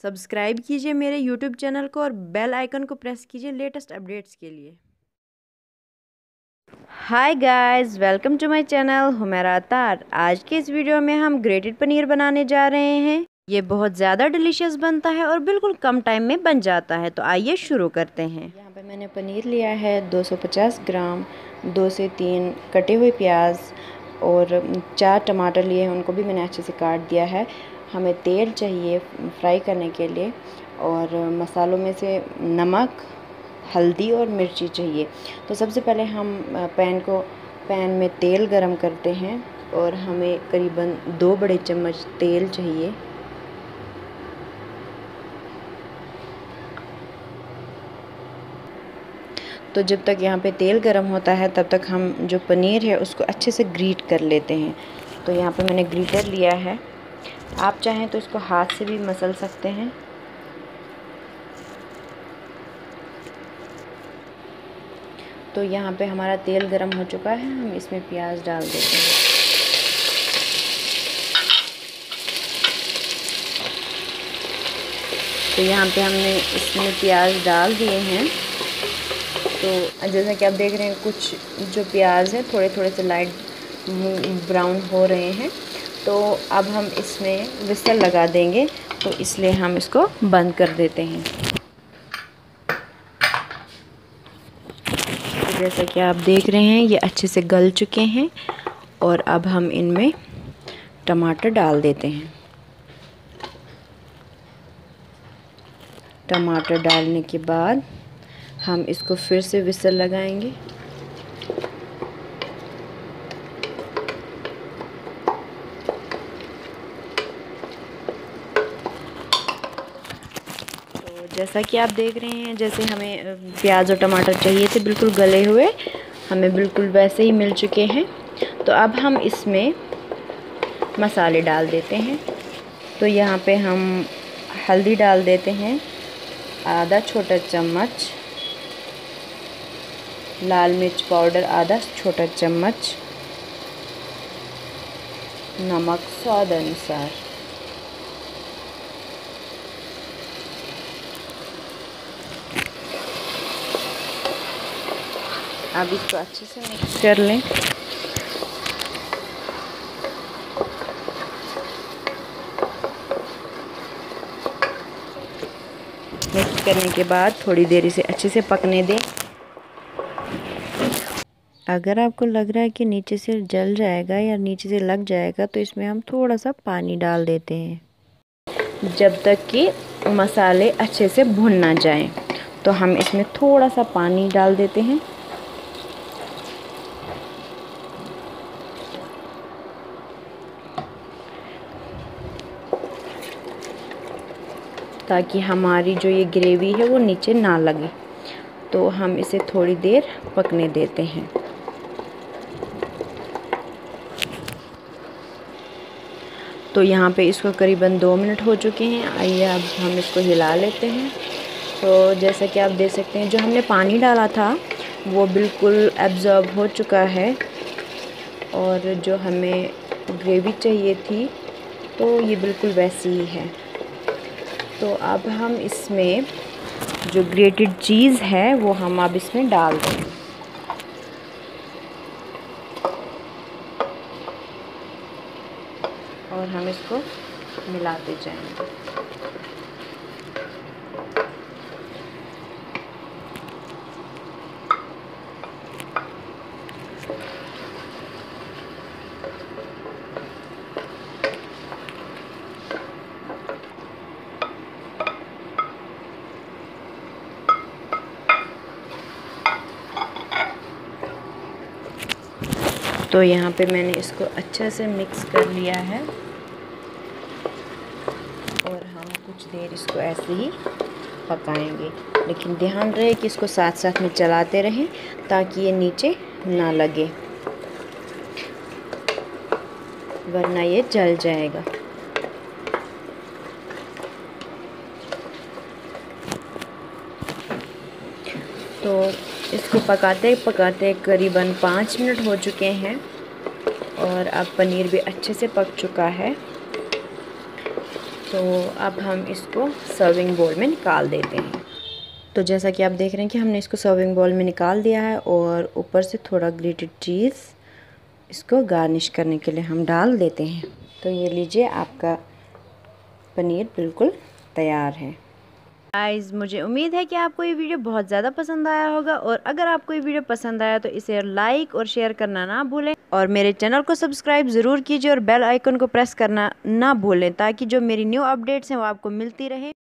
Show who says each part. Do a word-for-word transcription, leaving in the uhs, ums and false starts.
Speaker 1: Subscribe कीजिए मेरे YouTube channel को और बेल आइकन को प्रेस कीजिए लेटेस्ट अपडेट्स के लिए। Hi guys, welcome to my channel Humaira Attar. आज के इस वीडियो में हम ग्रेटेड पनीर बनाने जा रहे हैं। ये बहुत ज़्यादा डिलीशियस बनता है और बिल्कुल कम टाइम में बन जाता है। तो आइए शुरू करते हैं। यहाँ पे मैंने पनीर लिया है दो सौ पचास ग्राम, दो से तीन कटे हुए प्याज और चार टमाटर लिए हैं, उनको भी मैंने अच्छे से काट दिया है। हमें तेल चाहिए फ्राई करने के लिए और मसालों में से नमक, हल्दी और मिर्ची चाहिए। तो सबसे पहले हम पैन को पैन में तेल गरम करते हैं और हमें करीबन दो बड़े चम्मच तेल चाहिए। तो जब तक यहाँ पे तेल गरम होता है तब तक हम जो पनीर है उसको अच्छे से ग्रीट कर लेते हैं। तो यहाँ पे मैंने ग्रीटर लिया है, आप चाहें तो इसको हाथ से भी मसल सकते हैं। तो यहाँ पे हमारा तेल गरम हो चुका है, हम इसमें प्याज डाल देते हैं। तो यहाँ पे हमने इसमें प्याज डाल दिए हैं। तो जैसा कि आप देख रहे हैं कुछ जो प्याज है थोड़े थोड़े से लाइट ब्राउन हो रहे हैं। तो अब हम इसमें विसल लगा देंगे, तो इसलिए हम इसको बंद कर देते हैं। तो जैसा कि आप देख रहे हैं ये अच्छे से गल चुके हैं और अब हम इनमें टमाटर डाल देते हैं। टमाटर डालने के बाद हम इसको फिर से विसल लगाएंगे। तो जैसा कि आप देख रहे हैं, जैसे हमें प्याज और टमाटर चाहिए थे बिल्कुल गले हुए, हमें बिल्कुल वैसे ही मिल चुके हैं। तो अब हम इसमें मसाले डाल देते हैं। तो यहाँ पे हम हल्दी डाल देते हैं आधा छोटा चम्मच, लाल मिर्च पाउडर आधा छोटा चम्मच, नमक स्वाद अनुसार, अब इसको अच्छे से मिक्स कर लें। मिक्स करने के बाद थोड़ी देर इसे अच्छे से पकने दें। अगर आपको लग रहा है कि नीचे से जल जाएगा या नीचे से लग जाएगा तो इसमें हम थोड़ा सा पानी डाल देते हैं। जब तक कि मसाले अच्छे से भुन ना जाएं, तो हम इसमें थोड़ा सा पानी डाल देते हैं। ताकि हमारी जो ये ग्रेवी है वो नीचे ना लगे। तो हम इसे थोड़ी देर पकने देते हैं। तो यहाँ पे इसको करीबन दो मिनट हो चुके हैं। आइए अब हम इसको हिला लेते हैं। तो जैसा कि आप देख सकते हैं जो हमने पानी डाला था वो बिल्कुल एब्ज़ॉर्ब हो चुका है और जो हमें ग्रेवी चाहिए थी तो ये बिल्कुल वैसी ही है। तो अब हम इसमें जो ग्रेटेड चीज़ है वो हम अब इसमें डाल देंगे। और हम इसको मिलाते जाएंगे। तो यहाँ पे मैंने इसको अच्छे से मिक्स कर लिया है और हम कुछ देर इसको ऐसे ही पकाएंगे। लेकिन ध्यान रहे कि इसको साथ साथ में चलाते रहें ताकि ये नीचे ना लगे, वरना ये जल जाएगा। तो इसको पकाते पकाते करीबन पाँच मिनट हो चुके हैं और अब पनीर भी अच्छे से पक चुका है। तो अब हम इसको सर्विंग बोल में निकाल देते हैं। तो जैसा कि आप देख रहे हैं कि हमने इसको सर्विंग बोल में निकाल दिया है और ऊपर से थोड़ा ग्रेटेड चीज़ इसको गार्निश करने के लिए हम डाल देते हैं। तो ये लीजिए, आपका पनीर बिल्कुल तैयार है। गाइस, मुझे उम्मीद है कि आपको ये वीडियो बहुत ज़्यादा पसंद आया होगा, और अगर आपको ये वीडियो पसंद आया तो इसे लाइक और शेयर करना ना भूलें, और मेरे चैनल को सब्सक्राइब ज़रूर कीजिए और बेल आइकन को प्रेस करना ना भूलें, ताकि जो मेरी न्यू अपडेट्स हैं वो आपको मिलती रहे।